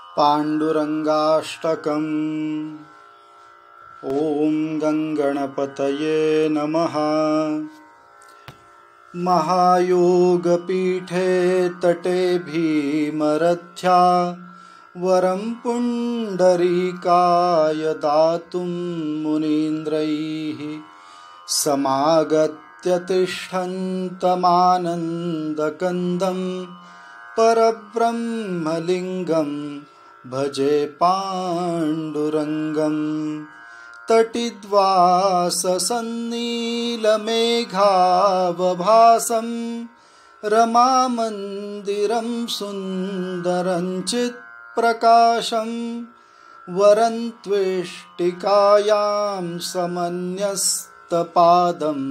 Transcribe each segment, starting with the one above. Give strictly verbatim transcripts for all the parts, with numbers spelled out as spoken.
पाण्डुरङ्गाष्टकम्। ॐ गङ्गणपतये नमः। महायोगपीठे तटे भीमरथ्या वरं पुण्डरीकाय दातुं मुनीन्द्रैः समागत्य तिष्ठन्तमानन्दकन्दं परब्रह्मलिङ्गं भजे पाण्डुरङ्गम्। तटिद्वाससन्नीलमेघावभासं रमामन्दिरं सुन्दरं चित्प्रकाशं वरं त्वेष्टिकायां समन्यस्तपादं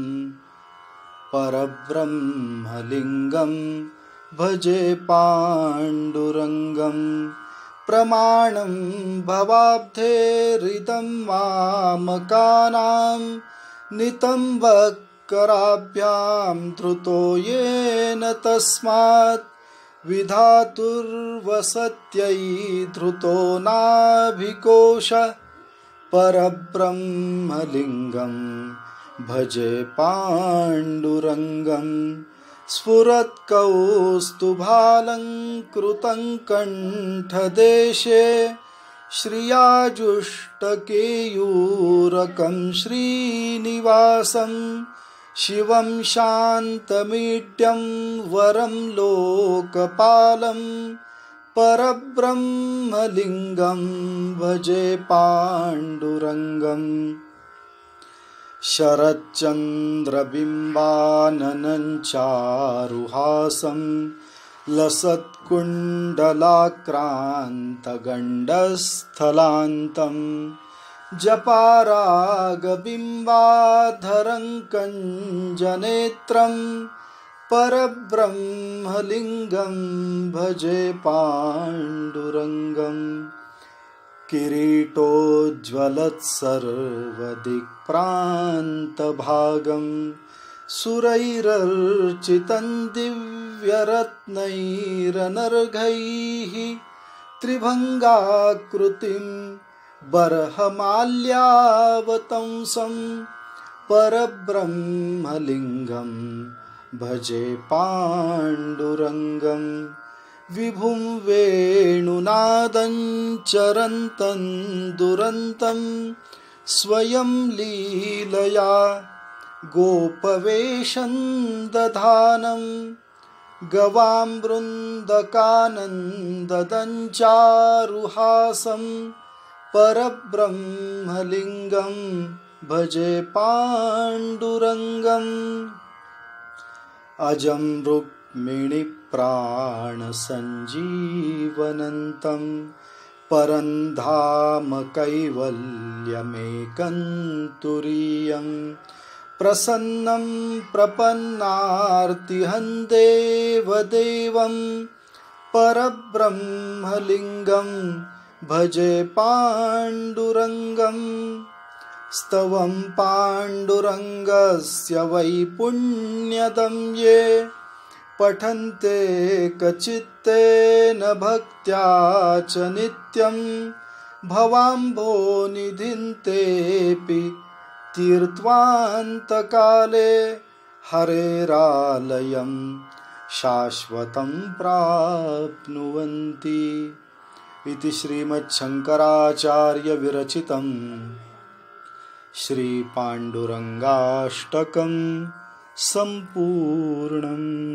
परब्रह्मलिङ्गं भजे पाण्डुरङ्गम्। प्रमाणं भवाब्धेरिदं मामकानां नितम्बकराभ्यां धृतो येन तस्मात् विधातुर्वसत्यै धृतो नाभिकोश परब्रह्मलिङ्गं भजे पाण्डुरङ्गम्। स्फुरत्कौस्तुभालङ्कृतं कण्ठदेशे श्रियाजुष्टकेयूरकं श्रीनिवासं शिवं शान्तमीड्यं वरं लोकपालं परब्रह्मलिङ्गं भजे पाण्डुरङ्गम्। शरच्चन्द्रबिम्बाननं चारुहासं लसत्कुण्डलाक्रान्तगण्डस्थलान्तं जपारागबिम्बाधरं कञ्जनेत्रं परब्रह्मलिङ्गं भजे पाण्डुरङ्गम्। किरीटोज्ज्वलत्सर्वदिक्प्रान्तभागं सुरैरर्चितं दिव्यरत्नैरनर्घैः त्रिभङ्गाकृतिं बर्हमाल्यावतंसं परब्रह्मलिङ्गं भजे पाण्डुरङ्गम्। विभुं वेणुनादं चरन्तं दुरन्तं स्वयं लीलया गोपवेशं दधानं गवां वृन्दकानन्ददं चारुहासं परब्रह्मलिङ्गं भजे पाण्डुरङ्गम्। अजं रुक्मिणीप्राणसञ्जीवनन्तं परं धाम कैवल्यमेकं तुरीयं प्रसन्नं प्रपन्नार्तिहं देवदेवं परब्रह्मलिङ्गं भजे पाण्डुरङ्गम्। स्तवं पाण्डुरङ्गस्य वै पुण्यदं ये पठन्ते कचित्तेन भक्त्या च नित्यं भवाम्भोनिधिं तेऽपि तीर्त्वान्तकाले हरेरालयं शाश्वतं प्राप्नुवन्ति। इति श्रीमच्छङ्कराचार्यविरचितं श्रीपाण्डुरङ्गाष्टकं सम्पूर्णम्।